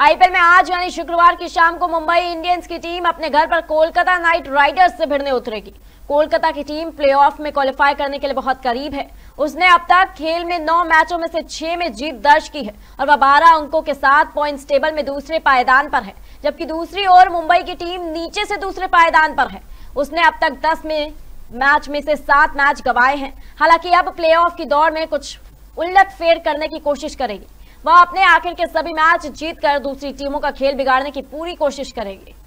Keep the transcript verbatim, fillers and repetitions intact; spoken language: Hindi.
आईपीएल में आज यानी शुक्रवार की शाम को मुंबई इंडियंस की टीम अपने घर पर कोलकाता नाइट राइडर्स से भिड़ने उतरेगी। कोलकाता की टीम प्लेऑफ में क्वालिफाई करने के लिए बहुत करीब है। उसने अब तक खेल में नौ मैचों में से छह में जीत दर्ज की है और वह बारह अंकों के साथ पॉइंट्स टेबल में दूसरे पायदान पर है, जबकि दूसरी ओर मुंबई की टीम नीचे से दूसरे पायदान पर है। उसने अब तक दस में मैच में से सात मैच गंवाए हैं। हालांकि अब प्लेऑफ की दौड़ में कुछ उलटफेर करने की कोशिश करेगी। वह अपने आखिर के सभी मैच जीतकर दूसरी टीमों का खेल बिगाड़ने की पूरी कोशिश करेगी।